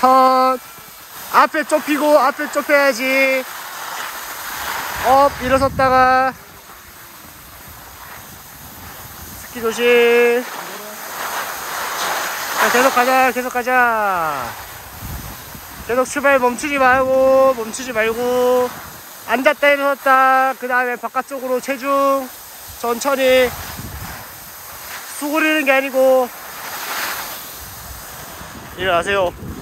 턴. 앞에 좁히고 앞에 좁혀야지. 업 일어섰다가 스키 조심. 자, 계속 가자 계속 가자. 계속 출발 멈추지 말고 앉았다 일어섰다. 그 다음에 바깥쪽으로 체중 천천히. 수그리는 게 아니고 일어나세요.